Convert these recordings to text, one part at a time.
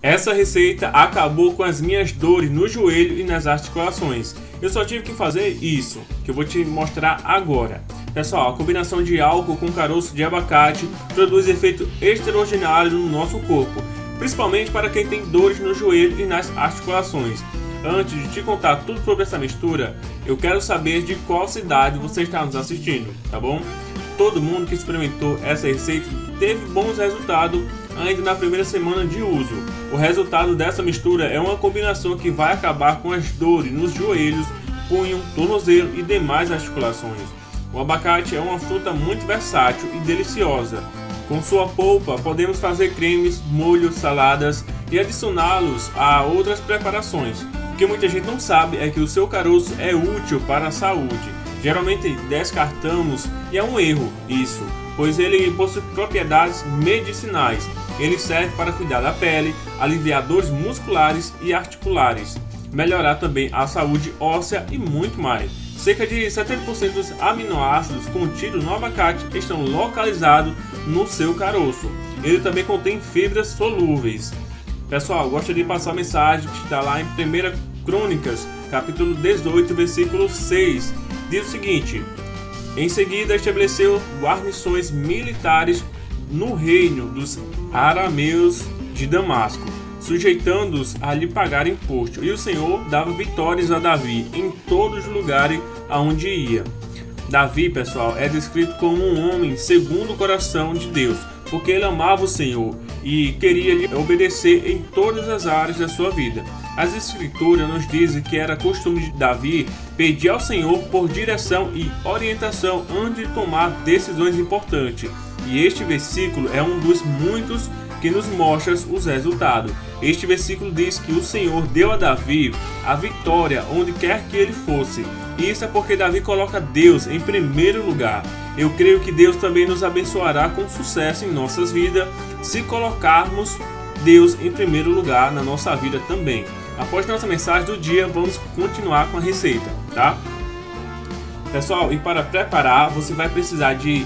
Essa receita acabou com as minhas dores no joelho e nas articulações. Eu só tive que fazer isso, que eu vou te mostrar agora. Pessoal, a combinação de álcool com caroço de abacate produz efeito extraordinário no nosso corpo, principalmente para quem tem dores no joelho e nas articulações. Antes de te contar tudo sobre essa mistura, eu quero saber de qual cidade você está nos assistindo, tá bom? Todo mundo que experimentou essa receita teve bons resultados ainda na primeira semana de uso. O resultado dessa mistura é uma combinação que vai acabar com as dores nos joelhos, punho, tornozelo e demais articulações. O abacate é uma fruta muito versátil e deliciosa. Com sua polpa podemos fazer cremes, molhos, saladas e adicioná-los a outras preparações. O que muita gente não sabe é que o seu caroço é útil para a saúde. Geralmente descartamos e é um erro isso, pois ele possui propriedades medicinais. Ele serve para cuidar da pele, aliviar dores musculares e articulares, melhorar também a saúde óssea e muito mais. Cerca de 70% dos aminoácidos contidos no abacate estão localizados no seu caroço. Ele também contém fibras solúveis. Pessoal, gostaria de passar a mensagem que está lá em 1 Crônicas, capítulo 18, versículo 6. Diz o seguinte: em seguida estabeleceu guarnições militares no reino dos arameus de Damasco, sujeitando-os a lhe pagar imposto. E o Senhor dava vitórias a Davi em todos os lugares aonde ia. Davi, pessoal, é descrito como um homem segundo o coração de Deus, porque ele amava o Senhor e queria lhe obedecer em todas as áreas da sua vida. As escrituras nos dizem que era costume de Davi pedir ao Senhor por direção e orientação antes de tomar decisões importantes. E este versículo é um dos muitos que nos mostra os resultados. Este versículo diz que o Senhor deu a Davi a vitória onde quer que ele fosse. E isso é porque Davi coloca Deus em primeiro lugar. Eu creio que Deus também nos abençoará com sucesso em nossas vidas se colocarmos Deus em primeiro lugar na nossa vida também. Após nossa mensagem do dia, vamos continuar com a receita, tá? Pessoal, e para preparar, você vai precisar de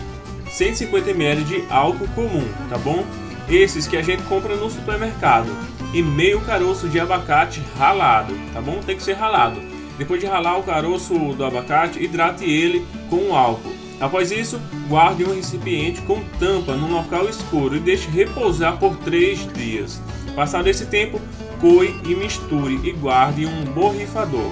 150 ml de álcool comum, tá bom? Esses que a gente compra no supermercado. E meio caroço de abacate ralado, tá bom? Tem que ser ralado. Depois de ralar o caroço do abacate, hidrate ele com álcool. Após isso, guarde um recipiente com tampa num local escuro e deixe repousar por 3 dias. Passado esse tempo, coe e misture e guarde em um borrifador.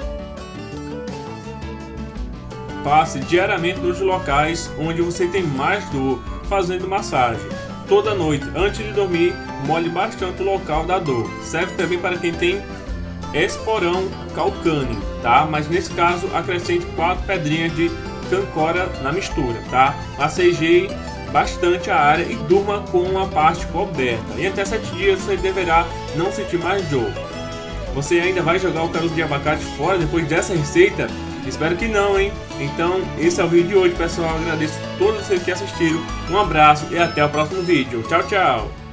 Passe diariamente nos locais onde você tem mais dor, fazendo massagem. Toda noite, antes de dormir, molhe bastante o local da dor. Serve também para quem tem esporão calcâneo, tá? Mas nesse caso, acrescente 4 pedrinhas de cancora na mistura, tá? Massageie bastante a área e durma com a parte coberta. Em até 7 dias você deverá não sentir mais dor. Você ainda vai jogar o caroço de abacate fora depois dessa receita? Espero que não, hein? Então, esse é o vídeo de hoje, pessoal. Eu agradeço a todos vocês que assistiram. Um abraço e até o próximo vídeo. Tchau, tchau!